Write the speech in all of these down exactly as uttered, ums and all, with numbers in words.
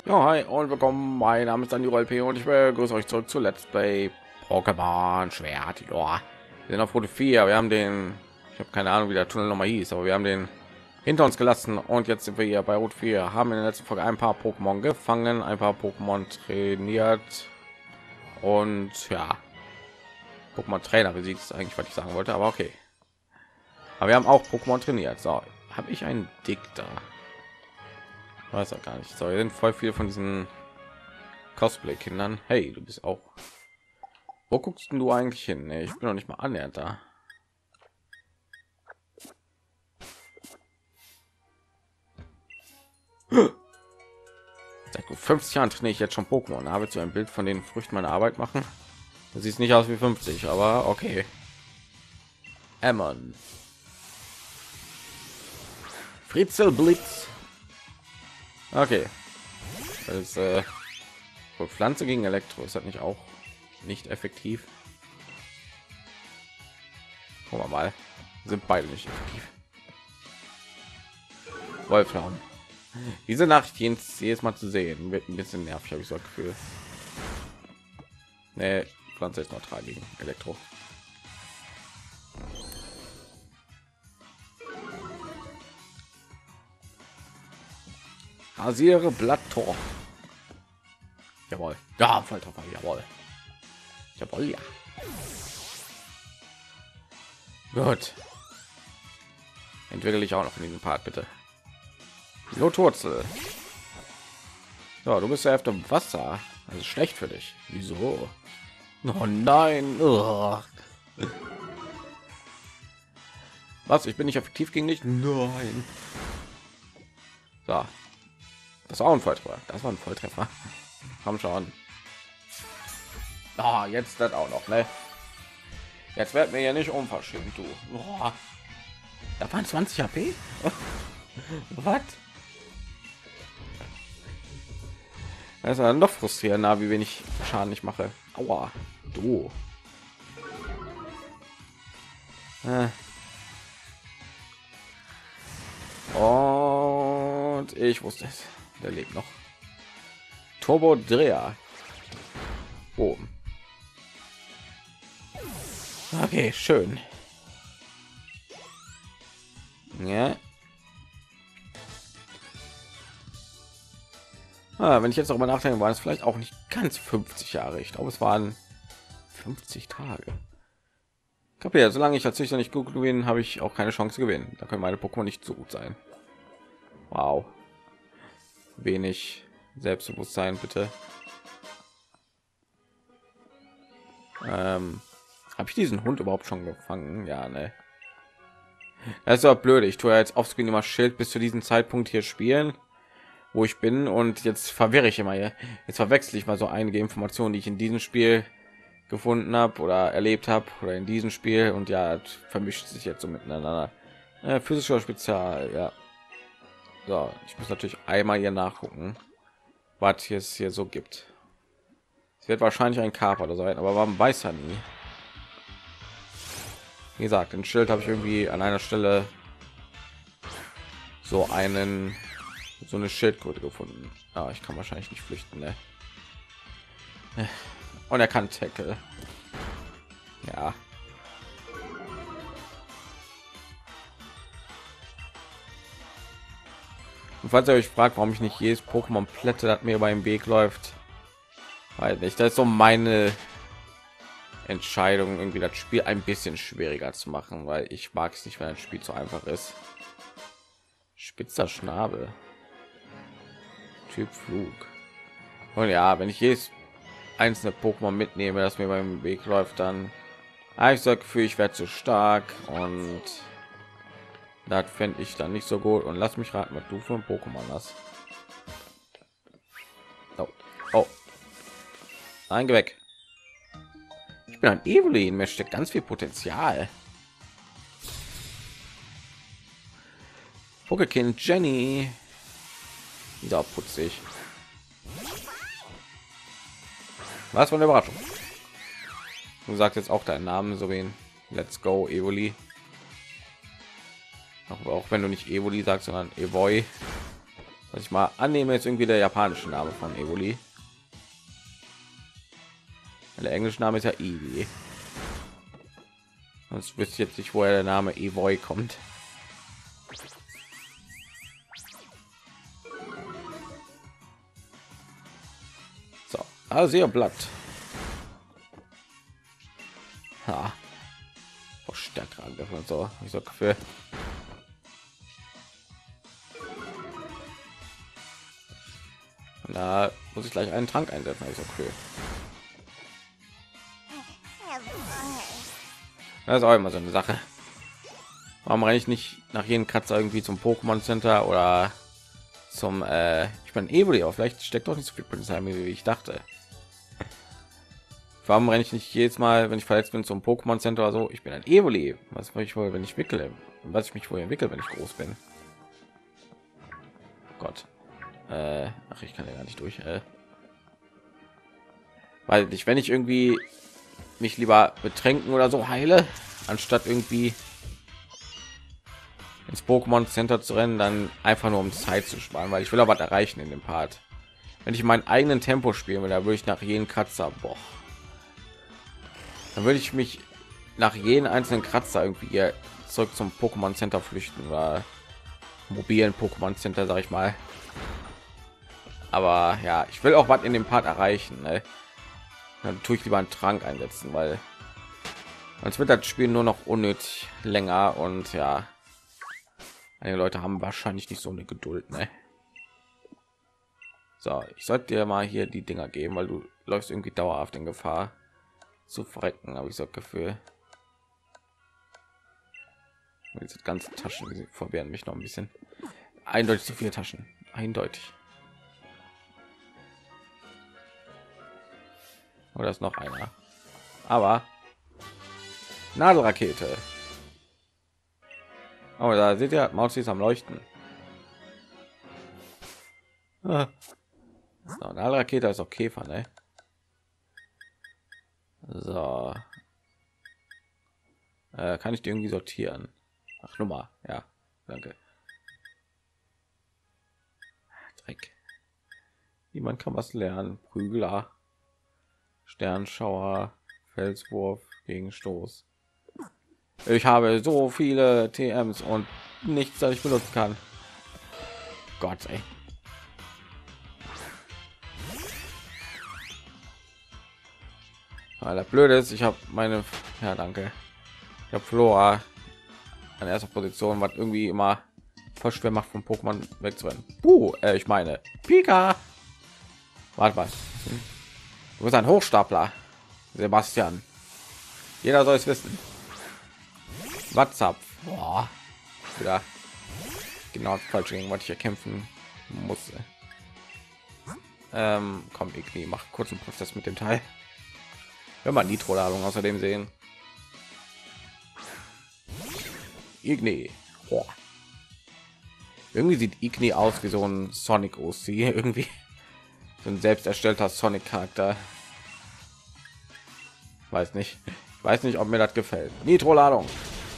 Ja, hi und willkommen. Mein Name ist Dani P und ich begrüße euch zurück zu Let's Play Pokémon Schwert. Ja, wir sind auf Route vier. Wir haben den, ich habe keine Ahnung, wie der Tunnel nochmal hieß, aber wir haben den hinter uns gelassen und jetzt sind wir hier bei Route vier. Haben in der letzten Folge ein paar Pokémon gefangen, ein paar Pokémon trainiert und ja, Pokémon Trainer besiegt ist eigentlich, was ich sagen wollte, aber okay. Aber wir haben auch Pokémon trainiert. So, habe ich einen Dick da? Weiß auch gar nicht. So, hier sind voll viel von diesen Cosplay-Kindern. Hey, du bist auch. Wo guckst denn du eigentlich hin? Nee, ich bin noch nicht mal annähernd da. Seit gut fünfzig Jahren trainiere ich jetzt schon Pokémon. Habe zu ein Bild von den Früchten meiner Arbeit machen. Das sieht nicht aus wie fünfzig, aber okay. Emmon. Fritzel Blitz. Okay. Das ist, äh, Pflanze gegen Elektro ist das nicht auch nicht effektiv? Gucken wir mal. Sind beide nicht effektiv. Wolfram. Diese Nacht jedes, jedes Mal zu sehen wird ein bisschen nervig, habe ich so ein Gefühl. Nee, Pflanze ist neutral gegen Elektro. Rasiere Blatttor. Jawohl. Ja, Volltreffer. Jawohl. Jawohl, ja. Gut. Entwickle ich auch noch in diesem Part, bitte. Pilotwurzel. Ja, du bist ja auf dem Wasser. Das ist schlecht für dich. Wieso? Oh nein. Ugh. Was? Ich bin nicht effektiv gegen dich? Nein. So. Das war ein Volltreffer. Das war ein Volltreffer. Komm schon. Ah, jetzt das auch noch, ne? Jetzt wird mir ja nicht unverschämt, du. Oh. Da waren zwanzig H P. Was? Das ist dann doch frustrierender, wie wenig Schaden ich mache. Aua, du. Äh. Und ich wusste es. Der lebt noch. Turbo Dreher. Oben. Okay, schön. Ja. Ah, wenn ich jetzt darüber nachdenke, war es vielleicht auch nicht ganz fünfzig Jahre. Ich glaube, es waren fünfzig Tage. Kapiert, solange ich als Züchter nicht gut gewinne, habe ich auch keine Chance zu gewinnen. Da können meine Pokémon nicht so gut sein. Wow. Wenig Selbstbewusstsein, bitte. Ähm, habe ich diesen Hund überhaupt schon gefangen? Ja, ne. Das ist aber blöd. Ich tue jetzt offscreen immer Schild bis zu diesem Zeitpunkt hier spielen, wo ich bin, und jetzt verwirre ich immer hier. Jetzt verwechsel ich mal so einige Informationen, die ich in diesem Spiel gefunden habe oder erlebt habe oder in diesem Spiel, und ja, vermischt sich jetzt so miteinander. Äh, physischer Spezial, ja. So, ich muss natürlich einmal hier nachgucken, was es hier so gibt. Es wird wahrscheinlich ein Kaper sein, aber man weiß ja nie. Wie gesagt, ein Schild habe ich irgendwie an einer Stelle so einen, so eine Schildkröte gefunden. Ah, ich kann wahrscheinlich nicht flüchten, ne? Und er kann Tackle. Ja. Und falls ihr euch fragt, warum ich nicht jedes Pokémon plätte, das mir beim Weg läuft, weil nicht, das ist so meine Entscheidung, irgendwie das Spiel ein bisschen schwieriger zu machen, weil ich mag es nicht, wenn ein Spiel zu einfach ist. Spitzer Schnabel, Typ Flug. Und ja, wenn ich jedes einzelne Pokémon mitnehme, das mir beim Weg läuft, dann habe ich so das Gefühl, ich werde zu stark, und das fände ich dann nicht so gut. Und lass mich raten, was du für ein Pokémon hast. Oh, oh. Nein, geh weg. Ich bin ein Evelyn, mir steckt ganz viel Potenzial. Pokékind Jenny. Da putzig. Was für eine Überraschung. Du sagst jetzt auch deinen Namen, so wie in Let's Go Evoli. Auch, auch wenn du nicht Evoli sagst, sondern Evoy. Was ich mal annehme, ist irgendwie der japanische Name von Evoli. Der englische Name ist ja Eevee. Sonst wüsste ich jetzt nicht, woher der Name Evoy kommt. So, also ihr Blatt. Ha. Oh, stärker angegriffen und so. Ich so Gefühl. Da muss ich gleich einen Trank einsetzen. Ich so cool. Das ist auch immer so eine Sache. Warum renne ich nicht nach jedem Kratzer irgendwie zum Pokémon Center oder zum äh, ich bin Evoli, aber vielleicht steckt doch nicht so viel Potenzial, wie ich dachte. Warum renne ich nicht jedes Mal, wenn ich verletzt bin, zum Pokémon Center oder so? Ich bin ein Evoli. Was will ich wohl, wenn ich wickele? Was ich mich wohl entwickle, wenn ich groß bin? Gott. Äh, ach, ich kann ja gar nicht durch. Äh. Weil ich, wenn ich irgendwie mich lieber betränken oder so heile, anstatt irgendwie ins Pokémon Center zu rennen, dann einfach nur um Zeit zu sparen, weil ich will aber was erreichen in dem Part. Wenn ich meinen eigenen Tempo spielen will, da würde ich nach jedem Kratzer, boah, dann würde ich mich nach jedem einzelnen Kratzer irgendwie hier zurück zum Pokémon Center flüchten oder mobilen Pokémon Center, sag ich mal. Aber ja, ich will auch was in dem Part erreichen, ne? Dann tue ich lieber einen Trank einsetzen, weil sonst wird das Spiel nur noch unnötig länger und ja, einige Leute haben wahrscheinlich nicht so eine Geduld, ne? So, ich sollte dir mal hier die Dinger geben, weil du läufst irgendwie dauerhaft in Gefahr zu verrecken, habe ich so das Gefühl. Diese ganzen Taschen, die verwehren mich noch ein bisschen. Eindeutig zu viele Taschen, eindeutig. Oder ist noch einer? Aber Nadelrakete. Oh, da seht ihr, Maus ist am Leuchten. Ah. So, Nadelrakete ist auch Käfer, ne? So. Äh, kann ich die irgendwie sortieren? Ach, Nummer, ja, danke. Dreck. Niemand kann was lernen. Prügler. Sternschauer, Felswurf, Gegenstoß. Ich habe so viele T Ms und nichts, das ich benutzen kann. Gott, ey. Weil das Blöde ist, ich habe meine, ja danke, ich habe Flora an erster Position, was irgendwie immer voll schwer macht, vom Pokémon wegzurennen. Uh, äh, ich meine, Pika. Warte mal. Hm. Du bist ein Hochstapler, Sebastian. Jeder soll es wissen. WhatsApp. Boah. Wieder genau falsch gegen was ich hier kämpfen musste. Ähm, komm, ich mach kurz einen Prozess mit dem Teil. Wenn man Nitro-Ladung außerdem sehen. Igni. Boah. Irgendwie sieht Igni aus wie so ein Sonic O C. Irgendwie so ein selbst erstellter Sonic-Charakter. Weiß nicht. Ich weiß nicht, ob mir das gefällt. Nitro-Ladung.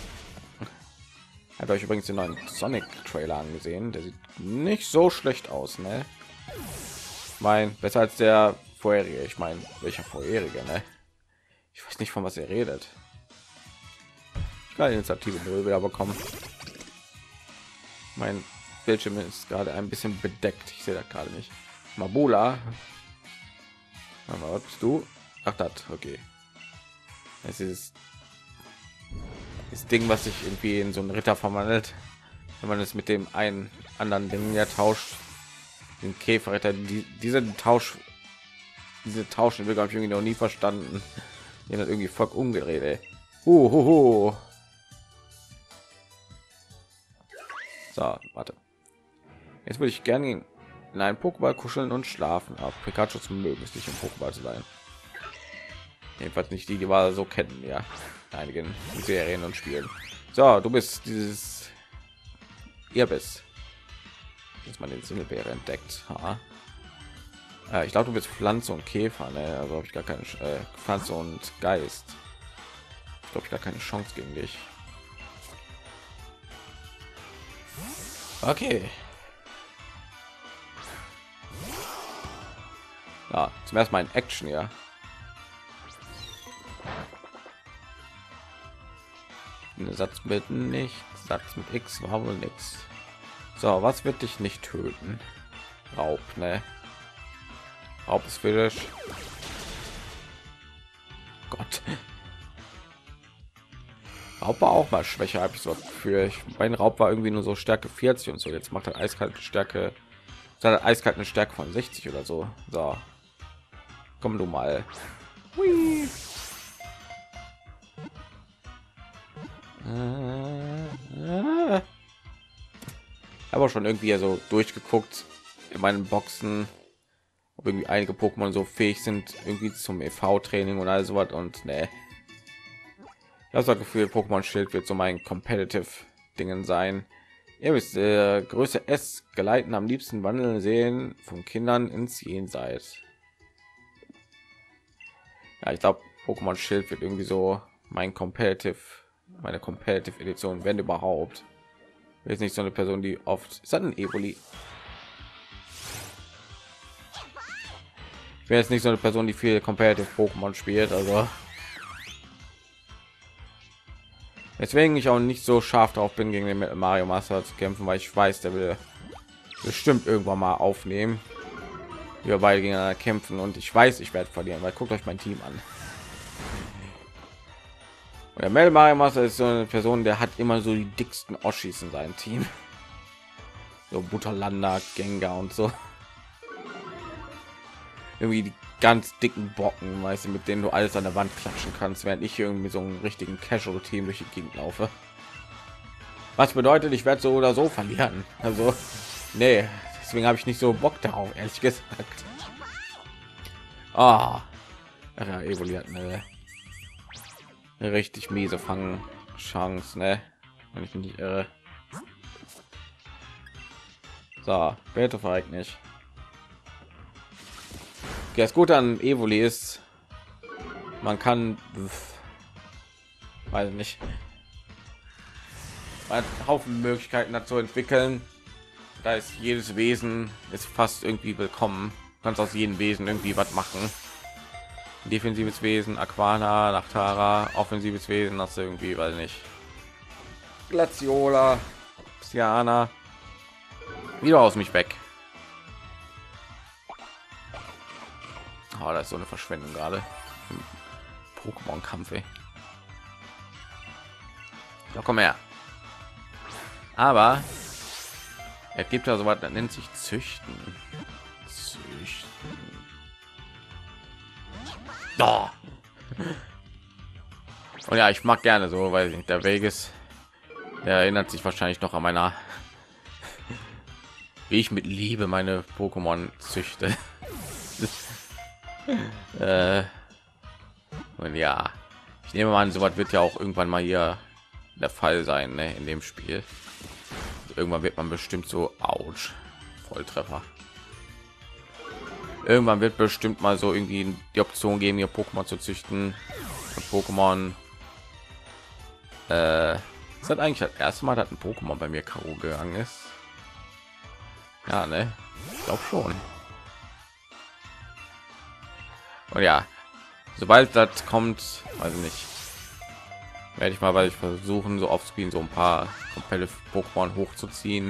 Hat euch übrigens den neuen Sonic-Trailer angesehen. Der sieht nicht so schlecht aus, ne? Mein besser als der vorherige. Ich meine, welcher vorherige, ne? Ich weiß nicht, von was ihr redet. Ich kann Initiative null wieder bekommen. Mein Bildschirm ist gerade ein bisschen bedeckt. Ich sehe das gerade nicht. Mabula. Was bist du? Ach, das. Okay. Es ist das Ding, was sich irgendwie in so einen Ritter verwandelt, wenn man es mit dem einen anderen Ding ja tauscht. Den Käferritter. Die, diese Tausch, diese Tauschen wir habe ich irgendwie noch nie verstanden. Die hat irgendwie voll umgedreht. Ey. Uh, hu, hu. So, warte. Jetzt würde ich gerne in einen Pokéball kuscheln und schlafen. Aber Pikachu zum mögen ist nicht im Pokéball zu sein. Jedenfalls nicht die, die wir so kennen, ja. Einigen Serien und Spielen. So, du bist dieses. Ihr bist. Jetzt mal den Singelbeere entdeckt. Ha. Äh, ich glaube, du bist Pflanze und Käfer, ne? Also habe ich gar keine äh, Pflanze und Geist. Ich glaube, ich gar keine Chance gegen dich. Okay. Ja, zum ersten Mal in Action, ja. Ein Satz mit nicht, Satz mit X war wohl nix. So, was wird dich nicht töten? Raub, ne? Raub ist Finish. Gott. Raub war auch mal schwächer, habe ich so für ich mein Raub war irgendwie nur so Stärke vierzig und so. Jetzt macht er eiskalte Stärke, seine eiskalte Stärke von sechzig oder so. So, komm du mal. Hui. Aber schon irgendwie so durchgeguckt in meinen Boxen, ob irgendwie einige Pokémon so fähig sind irgendwie zum E V-Training und all so was und ne. Das Gefühl, Pokémon Schild wird so mein Competitive Dingen sein. Ihr wisst, äh, Größe S geleiten am liebsten wandeln sehen von Kindern ins Jenseits. Ja, ich glaube, Pokémon Schild wird irgendwie so mein Competitive, meine Competitive Edition, wenn überhaupt. Ist nicht so eine Person, die oft ist ein Evoli. Ich bin jetzt nicht so eine Person, die viel Competitive Pokémon spielt, also deswegen ich auch nicht so scharf drauf bin, gegen den Mario Master zu kämpfen, weil ich weiß, der will bestimmt irgendwann mal aufnehmen. Wir beide gegeneinander kämpfen und ich weiß, ich werde verlieren, weil guckt euch mein Team an. Und der Mel Mario Master ist so eine Person, der hat immer so die dicksten Oschis in seinem Team. So Butterlander, Gengar und so. Irgendwie die ganz dicken Brocken, weißt du, mit denen du alles an der Wand klatschen kannst, während ich irgendwie so einen richtigen Casual Team durch die Gegend laufe. Was bedeutet, ich werde so oder so verlieren. Also, nee, deswegen habe ich nicht so Bock darauf, ehrlich gesagt. Ah, ja, Evoli hat eine, eine richtig miese Fangen Chance, ne? Wenn ich mich nicht irre. So, bitte verreckt nicht. Okay, das Gute an Evoli ist, man kann, weiß nicht, man hat einen Haufen Möglichkeiten dazu entwickeln. Da ist jedes Wesen ist fast irgendwie willkommen. Du kannst aus jedem Wesen irgendwie was machen. Defensives Wesen, Aquana, Nachtara, offensives Wesen, hast du irgendwie, weiß nicht, Glaciola, Psyana. Wieder aus mich weg. Oh, das ist so eine Verschwendung gerade. Pokémon-Kampf. So, komm her. Aber es gibt ja so was, das nennt sich Züchten. Züchten. Oh. Und ja, ich mag gerne so, weil nicht der Vegas, der erinnert sich wahrscheinlich noch an meiner, wie ich mit Liebe meine Pokémon züchte. äh, und ja, ich nehme mal an, so was wird ja auch irgendwann mal hier der Fall sein, ne, in dem Spiel. Irgendwann wird man bestimmt so, ouch, Volltreffer. Irgendwann wird bestimmt mal so irgendwie die Option geben, hier Pokémon zu züchten. Pokémon. Äh, ist das eigentlich das erste Mal, dass ein Pokémon bei mir K O gegangen ist? Ja, ne? Ich glaube schon. Und ja, sobald das kommt, weiß ich nicht, werde ich mal, weil ich versuchen, so auf Screen so ein paar komplette Pokémon hochzuziehen.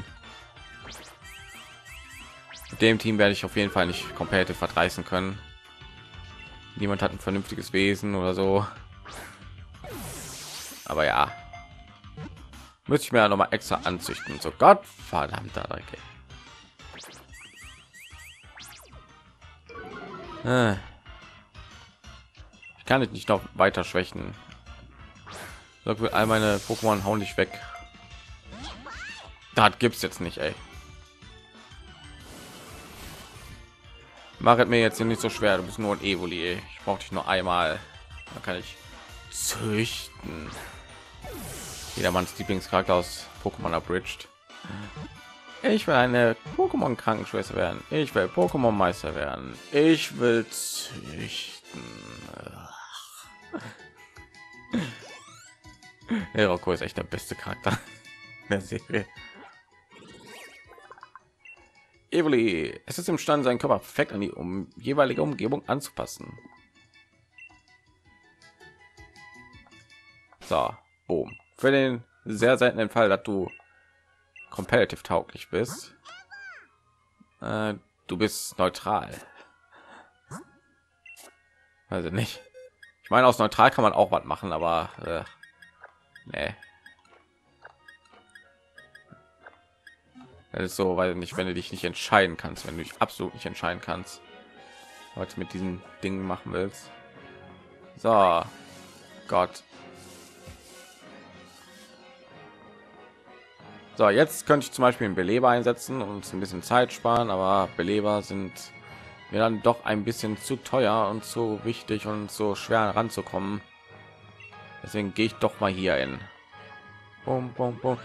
Mit dem Team werde ich auf jeden Fall nicht komplett verdreißen können. Niemand hat ein vernünftiges Wesen oder so. Aber ja, müsste ich mir ja noch mal extra anzüchten. So Gott verdammter Dreck. Ich kann ich nicht noch weiter schwächen. So, all meine Pokémon hauen dich weg. Das gibt's jetzt nicht, ey. Mach es mir jetzt hier nicht so schwer. Du bist nur ein Evoli, ey. Ich brauche dich nur einmal. Dann kann ich züchten. Jedermanns Lieblingscharakter aus Pokémon Abridged. Ich will eine Pokémon Krankenschwester werden. Ich will Pokémon Meister werden. Ich will züchten. Hiroko ist echt der beste Charakter der Serie. Evoli. Es ist imstande, seinen Körper perfekt an die um jeweilige Umgebung anzupassen. So, boom. Für den sehr seltenen Fall, dass du competitive tauglich bist, äh, du bist neutral. Also nicht. Ich meine, aus neutral kann man auch was machen, aber äh, nee. Das ist so, weil nicht, wenn du dich nicht entscheiden kannst, wenn du dich absolut nicht entscheiden kannst, was du mit diesen Dingen machen willst. So, Gott. So, jetzt könnte ich zum Beispiel einen Beleber einsetzen und uns ein bisschen Zeit sparen, aber Beleber sind mir dann doch ein bisschen zu teuer und zu wichtig und so schwer ranzukommen. Deswegen gehe ich doch mal hier in. Bum, bum, bum.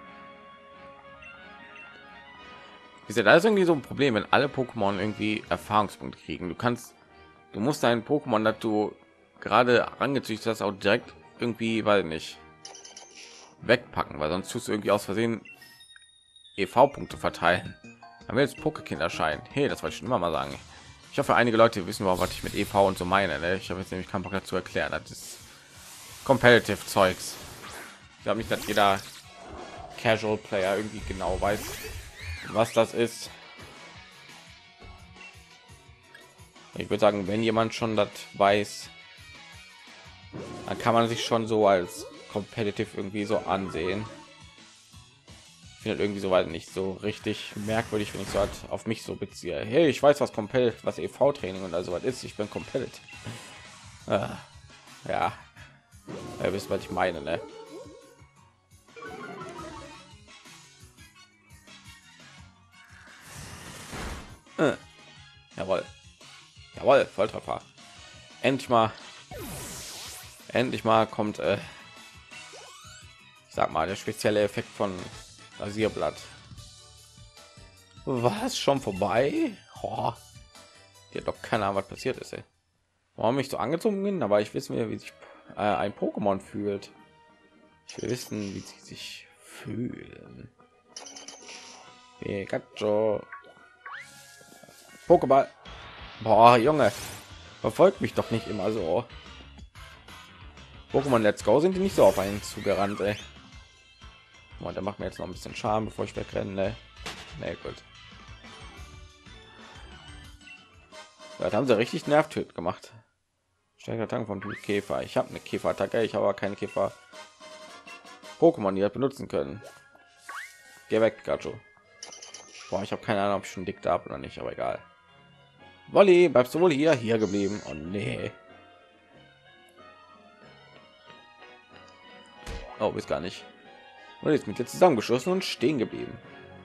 Ist ja da ist irgendwie so ein Problem, wenn alle Pokémon irgendwie Erfahrungspunkte kriegen. Du kannst, du musst deinen Pokémon, dass du gerade angezüchtet hast, auch direkt irgendwie, weil nicht wegpacken, weil sonst tust du irgendwie aus Versehen E V-Punkte verteilen. Dann will jetzt Pokékind erscheinen. Hey, das wollte ich schon immer mal sagen. Ich hoffe, einige Leute wissen überhaupt, was ich mit E V und so meine. Ne? Ich habe jetzt nämlich keinen Bock dazu erklären. Das ist Competitive Zeugs. Ich glaube nicht, dass jeder Casual Player irgendwie genau weiß, was das ist. Ich würde sagen, wenn jemand schon das weiß, dann kann man sich schon so als competitive irgendwie so ansehen. Ich finde irgendwie so weit nicht so richtig merkwürdig, wenn ich so halt auf mich so beziehe. Hey, ich weiß, was competitive, was E V-Training und also was ist. Ich bin competitive. Ah, ja, ihr wisst, was ich meine, ne? Äh. Jawohl, jawohl, Volltreffer. Endlich mal, endlich mal kommt, äh, ich sag mal, der spezielle Effekt von Rasierblatt. Was schon vorbei? Oh, die hat doch keine Ahnung, was passiert ist. Ey. Warum ich so angezogen bin, aber ich wissen wir, wie sich äh, ein Pokémon fühlt. Ich will wissen, wie sie sich fühlen. Pikachu. Pokéball. Boah, Junge, verfolgt mich doch nicht immer so. Pokémon Let's Go sind die nicht so auf einen zugerannt, ey. Und da macht mir jetzt noch ein bisschen Charme, bevor ich wegrenne. Ne? Nee, gut. Das haben sie richtig nervtöt gemacht. Stärker Tank von Typ Käfer. Ich habe eine Käferattacke, ich habe aber keine Käfer Pokémon, die das benutzen können. Geh weg, Pikachu. Boah, ich habe keine Ahnung, ob ich schon dick da habe oder nicht, aber egal. Wolli, bleibst du wohl hier hier geblieben? Oh nee. Oh, ist gar nicht. Und jetzt mit dir zusammengeschossen und stehen geblieben.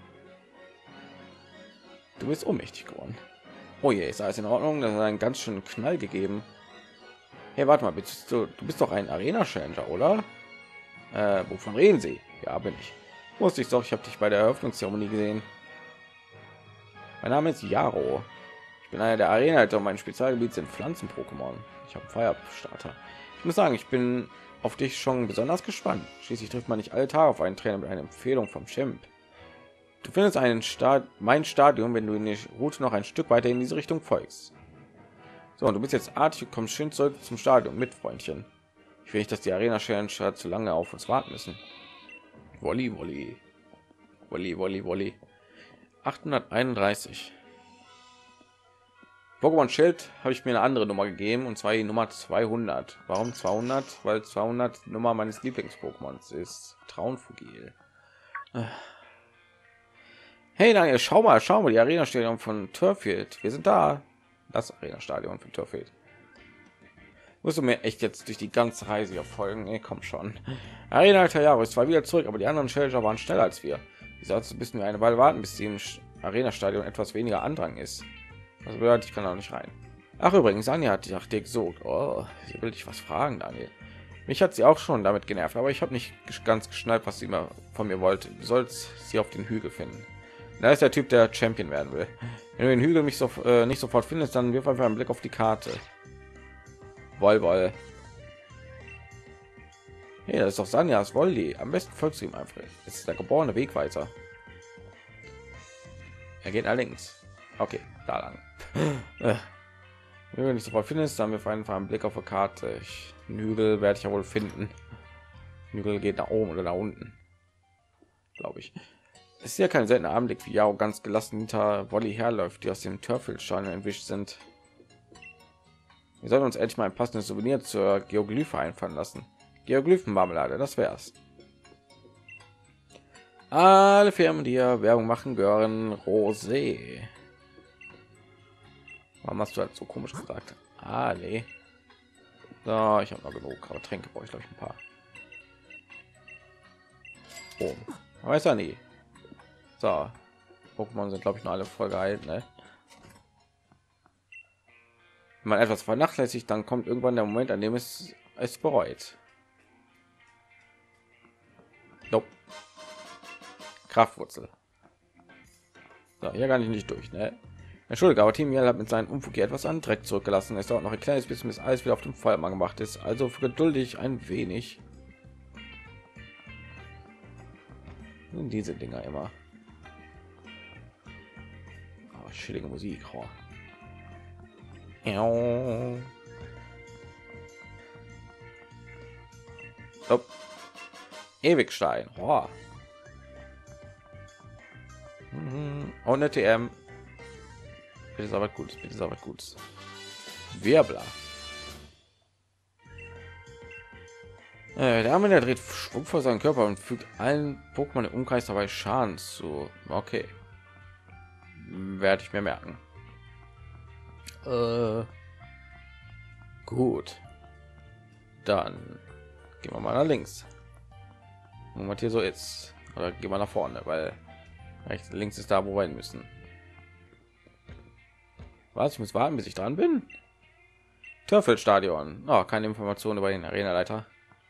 Du bist ohnmächtig geworden. Oh je, ist alles in Ordnung? Das hat einen ganz schönen Knall gegeben. Hey, warte mal, bist du, du bist doch ein Arena Challenger, oder? Äh, wovon reden Sie? Ja, bin ich. Wusste ich doch, ich habe dich bei der Eröffnungszeremonie gesehen. Mein Name ist Jaro. Ich bin einer der Arena-Leiter und mein Spezialgebiet sind Pflanzen-Pokémon. Ich habe Feuerstarter. Ich muss sagen, ich bin auf dich schon besonders gespannt. Schließlich trifft man nicht alle Tage auf einen Trainer mit einer Empfehlung vom Chimp. Du findest einen Start, mein Stadion, wenn du in die Route noch ein Stück weiter in diese Richtung folgst. So, und du bist jetzt artig, kommst schön zurück zum Stadion mit, Freundchen. Ich will nicht, dass die Arena Challenger zu lange auf uns warten müssen. Wolli, Wolli, Wolli, Wolli, Wolli. achthunderteinunddreißig. Pokémon Schild habe ich mir eine andere Nummer gegeben, und zwar die Nummer zweihundert. Warum zweihundert? Weil zweihundert die Nummer meines Lieblings-Pokémons ist. Traunfugil. Hey Daniel, schau mal, schau mal, die Arena-Stadion von Turffield. Wir sind da. Das Arena-Stadion von Turffield. Musst du mir echt jetzt durch die ganze Reise hier folgen? Nee, komm schon. Arena Jahre ist zwar wieder zurück, aber die anderen Challenger waren schneller als wir. Wie sollst du bis wir eine Weile warten, bis sie im Arena-Stadion etwas weniger Andrang ist? Das bedeutet, ich kann auch nicht rein. Ach übrigens, Anja hat dich nach dir gesucht. Oh, sie will dich was fragen, Daniel. Mich hat sie auch schon damit genervt, aber ich habe nicht ganz geschnallt, was sie immer von mir wollte. Du sollst sie auf den Hügel finden. Da ist der Typ, der Champion werden will. Wenn du den Hügel mich so, äh, nicht sofort findest, dann wirf einfach einen Blick auf die Karte. Woll, woll. Hey, das ist doch Sanjas Wolli. Am besten folgst du ihm einfach. Es ist der geborene Wegweiser. Er geht allerdings. Okay, da lang. Äh, wenn du nicht sofort findest, dann wir einfach einen Blick auf der Karte. Ich, Hügel werde ich ja wohl finden. Hügel geht nach oben oder nach unten, glaube ich. Es ist ja kein seltener Anblick, wie Yao ganz gelassen hinter Wolli herläuft, die aus dem Törfelstein entwischt sind. Wir sollten uns endlich mal ein passendes Souvenir zur Geoglyphe einfallen lassen. Geoglyphenmarmelade, das wär's. Alle Firmen, die hier Werbung machen, gehören Rosé. Warum hast du halt so komisch gesagt? Ah, nee. So, ich habe noch genug, aber Tränke brauche ich glaube ich ein paar. Oh, weiß ja nie. So, Pokémon sind glaube ich noch alle voll geheilt, ne? Wenn man etwas vernachlässigt, dann kommt irgendwann der Moment, an dem es es bereut. Nope. Kraftwurzel. So, hier kann ich nicht durch, ne? Entschuldige, aber Team Yell hat mit seinen Unfug hier etwas an Dreck zurückgelassen. Es dauert noch ein kleines bisschen, bis alles wieder auf dem Feuermann gemacht ist. Also geduldig ein wenig. Und diese Dinger immer. Oh, chillige Musik. Oh. Oh. Ewigstein. Oh. Und eine T M. Bitte ist aber gut, bitte ist aber gut. Wirbler. Äh, der Arme, der dreht Schwung vor seinen Körper und fügt allen Pokémon im Umkreis dabei Schaden zu. Okay. Werde ich mir merken. Äh, gut. Dann gehen wir mal nach links. Und was hier so ist. Oder gehen wir nach vorne, weil rechts, links ist da, wo wir hin müssen. Was? Ich muss warten, bis ich dran bin. Törfelstadion. Oh, keine Information über den Arenaleiter.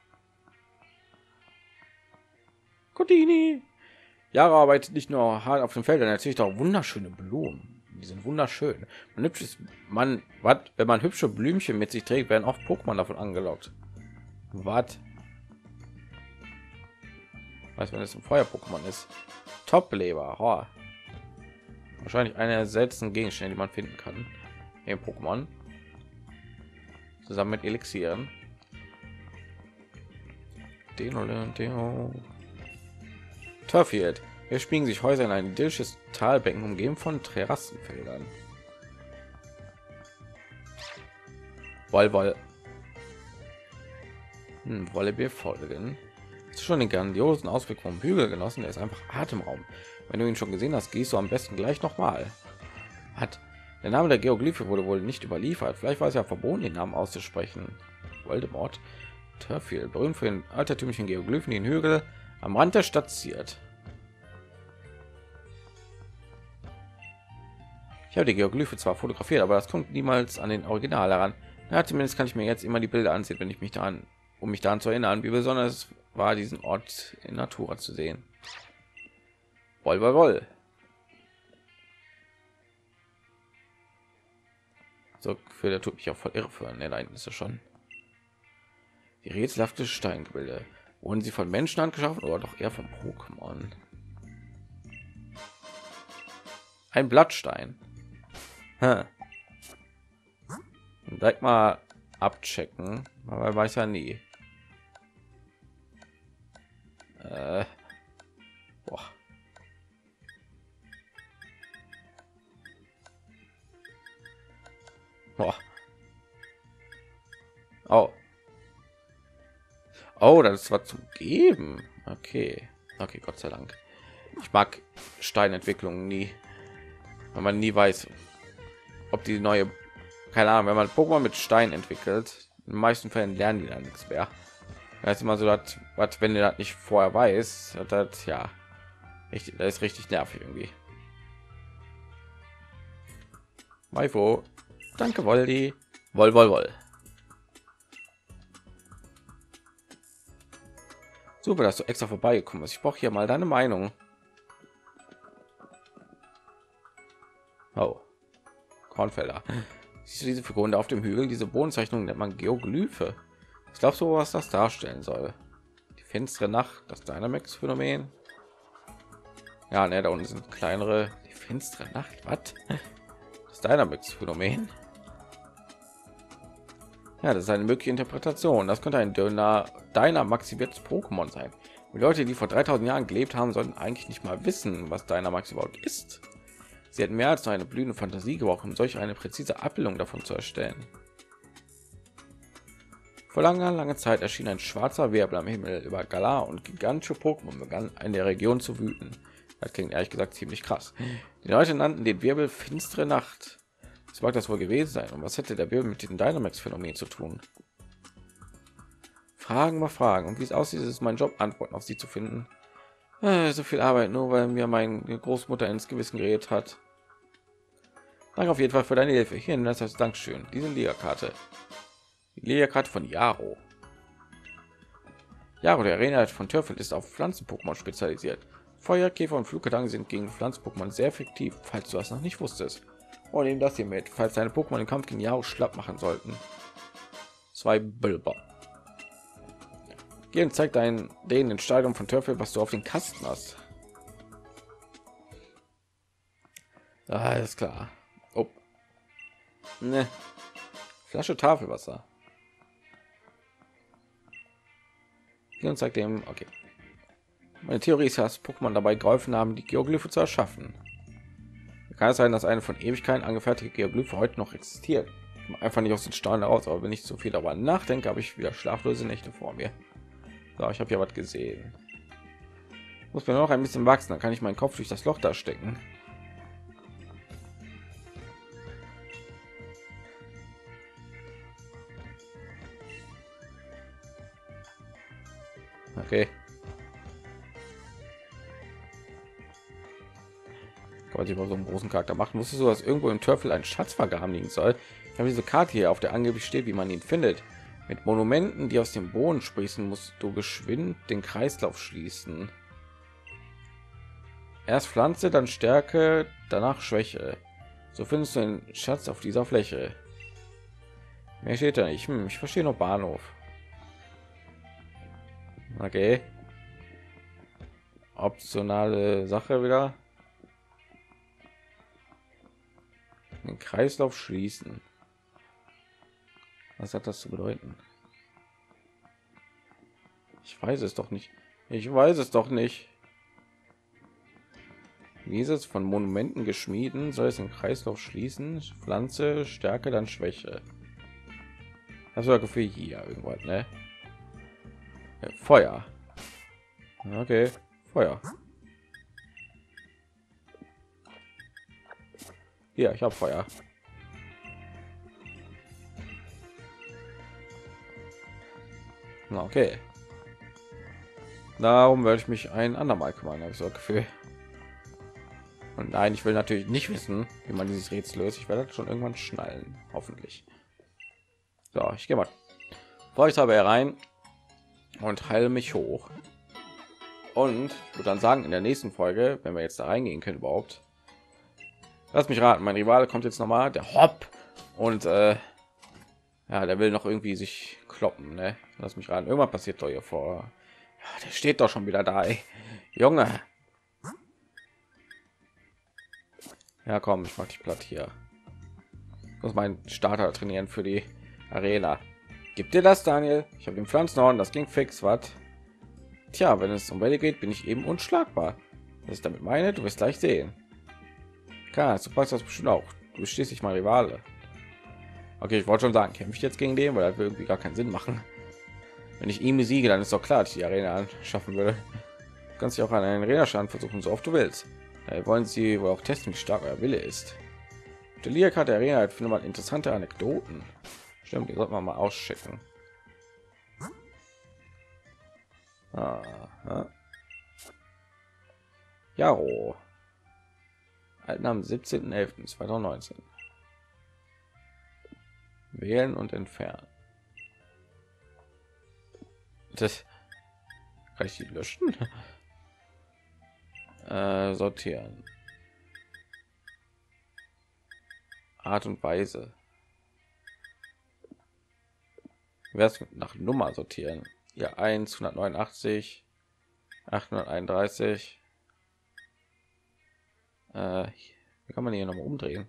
Codini. Jahre arbeitet nicht nur hart auf dem Feld, dann natürlich auch wunderschöne Blumen. Die sind wunderschön. Man hübsches man, was? Wenn man hübsche Blümchen mit sich trägt, werden auch Pokémon davon angelockt. Was? Weiß, wenn es ein Feuer-Pokémon ist. Top-Leber. Oh. Wahrscheinlich einer der seltensten Gegenstände, die man finden kann im Pokémon. Zusammen mit Elixieren. Turfield. Hier spielen sich Häuser in ein idyllisches Talbecken, umgeben von Terrassenfeldern. Woll, woll. Hm, wolle wir folgen. Hast du schon den grandiosen Ausblick vom Hügel genossen? Der ist einfach Atemraum. Wenn du ihn schon gesehen hast, gehst du am besten gleich noch mal. Hat der Name der Geoglyphe wurde wohl nicht überliefert. Vielleicht war es ja verboten, den Namen auszusprechen. Voldemort. Turfield, berühmt für den altertümlichen Geoglyphen, den Hügel am Rand der Stadt ziert. Ich habe die Geoglyphe zwar fotografiert, aber das kommt niemals an den Original heran. Ja, zumindest kann ich mir jetzt immer die Bilder ansehen, wenn ich mich daran, um mich daran zu erinnern, wie besonders war, diesen Ort in Natura zu sehen. Woll, woll, woll. So, für der tut mich auch voll irre für. Ne, nein, ist es schon. Die rätselhafte Steingebilde. Wurden sie von Menschen angeschaffen oder doch eher von Pokémon? Ein Blattstein. Hm. Direkt mal abchecken, aber weiß ja nie. Äh. Boah. Boah. Oh. Oh, das war zum Geben. Okay. Okay, Gott sei Dank. Ich mag Steinentwicklungen nie, wenn man nie weiß, ob die neue, keine Ahnung, wenn man Pokémon mit Stein entwickelt, in den meisten Fällen lernen die dann nichts mehr. Das ist immer so, dass, was, wenn du das nicht vorher weiß, das, ja, richtig, das ist richtig nervig irgendwie. Maifo. Danke, Woldi. Woll, woll, woll. Super, dass du extra vorbeigekommen bist. Ich brauche hier mal deine Meinung. Oh, Kornfelder. Siehst du diese Figuren da auf dem Hügel? Diese Bodenzeichnung nennt man Geoglyphe. Ich glaube so, was das darstellen soll. Die finstere Nacht, das Dynamax-Phänomen. Ja, ne, da unten sind kleinere, die finstere Nacht. Was? Das Dynamax-Phänomen. Ja, das ist eine mögliche Interpretation. Das könnte ein dünner, Dynamaxiviertes Pokémon sein. Die Leute, die vor dreitausend Jahren gelebt haben, sollten eigentlich nicht mal wissen, was Dynamax überhaupt ist. Sie hätten mehr als nur eine blühende Fantasie gebraucht, um solch eine präzise Abbildung davon zu erstellen. Vor langer, langer Zeit erschien ein schwarzer Wirbel am Himmel über Galar und gigantische Pokémon begannen in der Region zu wüten. Das klingt ehrlich gesagt ziemlich krass. Die Leute nannten den Wirbel finstere Nacht. Was mag das wohl gewesen sein? Und was hätte der Wirbel mit dem Dynamax-Phänomen zu tun? Fragen mal Fragen. Und wie es aussieht, ist es mein Job, Antworten auf sie zu finden. Äh, so viel Arbeit, nur weil mir meine Großmutter ins Gewissen geredet hat. Danke auf jeden Fall für deine Hilfe. Hier, das heißt Dankeschön. Diese Liga-Karte. Die Liga-Karte von Jaro. Jaro, der Arena von Turfeld, ist auf Pflanzen-Pokémon spezialisiert. Feuer, Käfer und Fluggedanken sind gegen Pflanzen-Pokémon sehr effektiv, falls du das noch nicht wusstest. Und nehmen das hier mit, falls deine Pokémon den Kampf gegen Jaro schlapp machen sollten. Zwei Bilber. Geh und zeig deinen denen den Stadion von Turfeld, was du auf den Kasten hast. Alles klar. Oh. Ne. Flasche Tafelwasser. Geh und zeig dem. Okay. Meine Theorie ist, dass Pokémon dabei geholfen haben, die Geoglyphe zu erschaffen. Kann es sein, dass eine von Ewigkeiten angefertigte Geoglyphe heute noch existiert? Einfach nicht aus den Steinen heraus, aber wenn ich zu viel darüber nachdenke, habe ich wieder schlaflose Nächte vor mir. So, ich habe ja was gesehen. Muss mir noch ein bisschen wachsen, dann kann ich meinen Kopf durch das Loch da stecken. Okay. Kann ich mal so einen großen Charakter machen. Wusstest du, dass irgendwo im Turfel ein Schatz vergraben liegen soll? Ich habe diese Karte hier, auf der angeblich steht, wie man ihn findet. Mit Monumenten, die aus dem Boden sprießen, musst du geschwind den Kreislauf schließen. Erst Pflanze, dann Stärke, danach Schwäche. So findest du den Schatz auf dieser Fläche. Mehr steht da nicht. Hm, ich verstehe noch Bahnhof. Okay. Optionale Sache wieder. Den Kreislauf schließen. Was hat das zu bedeuten? Ich weiß es doch nicht. Ich weiß es doch nicht. Dieses von Monumenten geschmieden, soll es den Kreislauf schließen. Pflanze, Stärke, dann Schwäche. Das war für hier irgendwas, ne? Ja, Feuer. Okay, Feuer. Ja, ich habe Feuer. Okay. Darum werde ich mich ein andermal kümmern, habe ich so Gefühl. Und nein, ich will natürlich nicht wissen, wie man dieses Rätsel löst. Ich werde das schon irgendwann schnallen, hoffentlich. So, ich gehe mal. Vor ich habe herein und heile mich hoch. Und ich würde dann sagen, in der nächsten Folge, wenn wir jetzt da reingehen können überhaupt. Lass mich raten, mein Rivale kommt jetzt noch mal, der Hopp. Und äh, ja, der will noch irgendwie sich kloppen, ne? Lass mich raten, irgendwann passiert doch hier vor. Ja, der steht doch schon wieder da, ey. Junge. Ja, komm, ich mach dich platt hier. Ich muss meinen Starter trainieren für die Arena. Gib dir das, Daniel. Ich habe den Pflanzenhorn, das klingt fix, was? Tja, wenn es um Welle geht, bin ich eben unschlagbar. Was ich damit meine, du wirst gleich sehen. Klar, du passt das bestimmt auch. Du bist schließlich mal Rivale. Okay, ich wollte schon sagen, kämpfe ich jetzt gegen den, weil das will irgendwie gar keinen Sinn machen. Wenn ich ihn besiege, dann ist doch klar, dass ich die Arena anschaffen würde. Du kannst dich auch an einen Arena-Schaden versuchen, so oft du willst. Da wollen sie wohl auch testen, wie stark euer Wille ist. Der Liga der Arena findet man interessante Anekdoten. Stimmt, die sollte man mal auschecken. Aha. Jaro. Alten am siebzehnten elften zweitausendneunzehn. Wählen und entfernen. Das kann ich die löschen? äh, sortieren. Art und Weise. Wer es nach Nummer sortieren? Ja, eins hundertneunundachtzig, achthunderteinunddreißig, Äh, wie kann man hier noch mal umdrehen?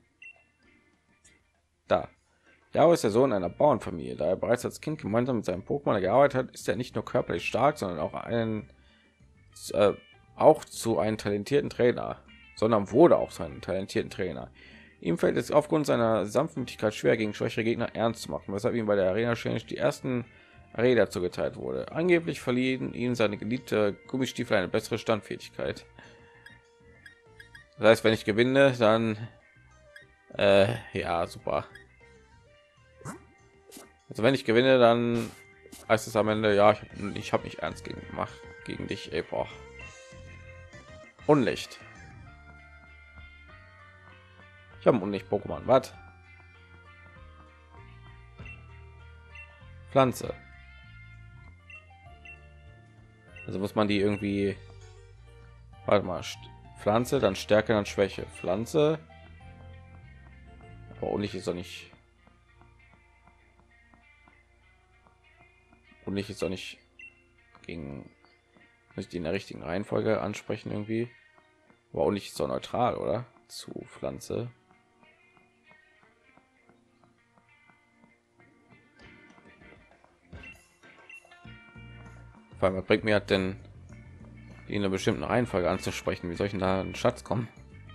Da. Yao ist der Sohn einer Bauernfamilie. Da er bereits als Kind gemeinsam mit seinem Pokémon gearbeitet hat, ist er nicht nur körperlich stark, sondern auch einen äh, auch zu einem talentierten Trainer, sondern wurde auch zu einem talentierten Trainer. Ihm fällt es aufgrund seiner Sanftmütigkeit schwer, gegen schwächere Gegner ernst zu machen, weshalb ihm bei der Arena Challenge die ersten Räder zugeteilt wurde. Angeblich verliehen ihm seine geliebte Gummistiefel eine bessere Standfähigkeit. Das heißt, wenn ich gewinne, dann äh, ja, super. Also wenn ich gewinne, dann heißt es am Ende, ja, ich, ich habe mich ernst gegen gemacht gegen dich, ey, boah. Unlicht. Ich habe ein Unlicht Pokémon. Was? Pflanze. Also muss man die irgendwie. Warte mal. Pflanze, dann Stärke, dann Schwäche. Pflanze. Aber Unlicht ist doch nicht. Unlicht ist doch nicht gegen. Muss ich die in der richtigen Reihenfolge ansprechen irgendwie? Aber Unlicht ist doch neutral, oder? Zu Pflanze. Vor allem, was bringt mir denn die in einer bestimmten Reihenfolge anzusprechen? Wie soll ich denn da einen Schatz kommen?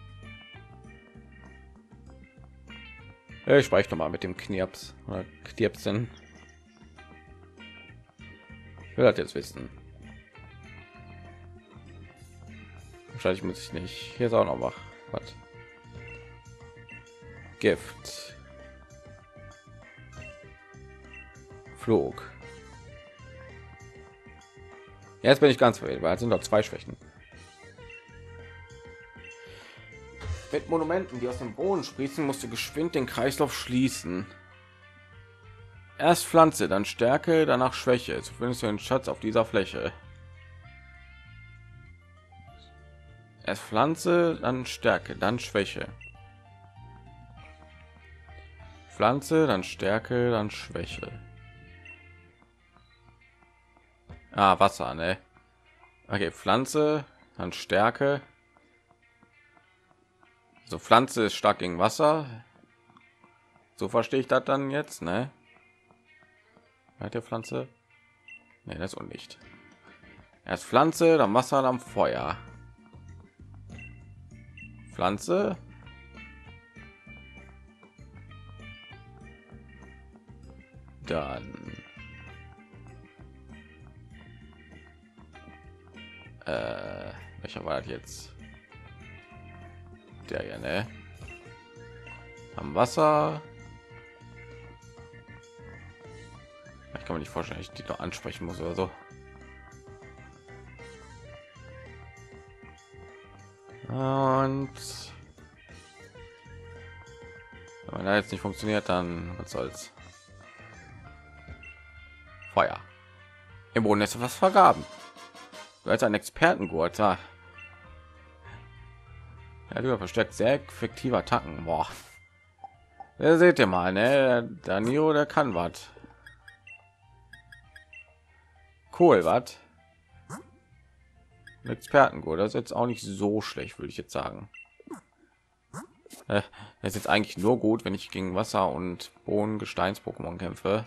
Ich spreche noch mal mit dem Knirps oder Knirpsen. Ich will das jetzt wissen. Wahrscheinlich muss ich nicht. Hier ist auch noch was. Was? Gift. Flug. Jetzt bin ich ganz verwirrt, weil es sind doch zwei Schwächen. Mit Monumenten, die aus dem Boden sprießen, musst du geschwind den Kreislauf schließen. Erst Pflanze, dann Stärke, danach Schwäche. So findest du den Schatz auf dieser Fläche. Erst Pflanze, dann Stärke, dann Schwäche. Pflanze, dann Stärke, dann Schwäche. Ah, Wasser, ne? Okay, Pflanze, dann Stärke. So, Pflanze ist stark gegen Wasser. So verstehe ich das dann jetzt, ne? Hat der Pflanze? Ne, das ist Unlicht. Erst Pflanze, dann Wasser, dann Feuer. Pflanze. Dann äh, welcher war das jetzt? Der ja, ne? Am Wasser. Ich kann mir nicht vorstellen, ich die doch ansprechen muss oder so. Und wenn da jetzt nicht funktioniert, dann was soll's. Feuer. Im Boden ist was vergraben. Du als ein Expertengurt, ja. Ja, du verstärkt sehr effektive Attacken. Boah. Ja, seht ihr mal, ne? Der Niro, der kann was. Cool, was? Expertengurt, das ist jetzt auch nicht so schlecht, würde ich jetzt sagen. Äh, das ist jetzt eigentlich nur gut, wenn ich gegen Wasser und Boden Gesteins Pokémon kämpfe.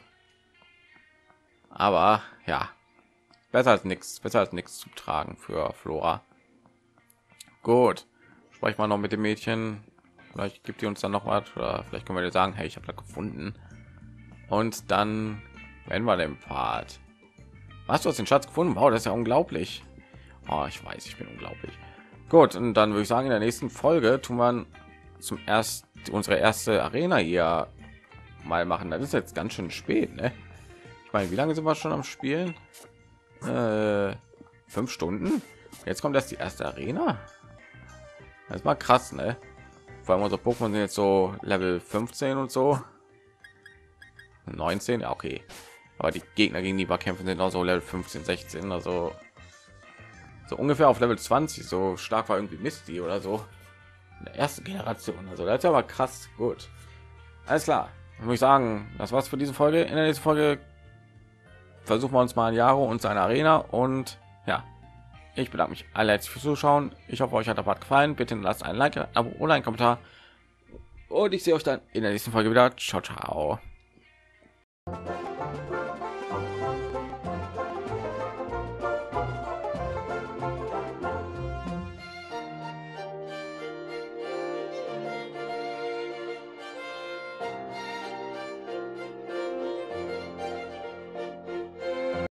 Aber ja, besser als nichts, besser als nichts zu tragen für Flora. Gut, spreche mal noch mit dem Mädchen. Vielleicht gibt die uns dann noch was, oder vielleicht können wir dir sagen, hey, ich habe da gefunden. Und dann wenn wir den Part. Was, du hast den Schatz gefunden? Wow, das ist ja unglaublich. Oh, ich weiß, ich bin unglaublich. Gut, und dann würde ich sagen, in der nächsten Folge tun wir zum erst unsere erste Arena hier mal machen. Das ist jetzt ganz schön spät, ne? Ich meine, wie lange sind wir schon am Spielen? Äh, fünf Stunden. Jetzt kommt erst die erste Arena. Das ist mal krass, ne? Vor allem unsere Pokémon sind jetzt so Level fünfzehn und so. neunzehn, ja, okay. Aber die Gegner, gegen die wir kämpfen, sind auch so Level fünfzehn, sechzehn, also so ungefähr auf Level zwanzig. So stark war irgendwie Misty oder so in der ersten Generation. Also das ist aber krass. Gut, alles klar. Dann würde ich sagen, das war's für diese Folge. In der nächsten Folge versuchen wir uns mal ein Jahre und seine Arena und ja, Ich bedanke mich alle herzlich fürs Zuschauen. Ich hoffe, euch hat der Part gefallen. Bitte lasst ein Like, ein Abo oder einen Kommentar. Und ich sehe euch dann in der nächsten Folge wieder. Ciao, ciao.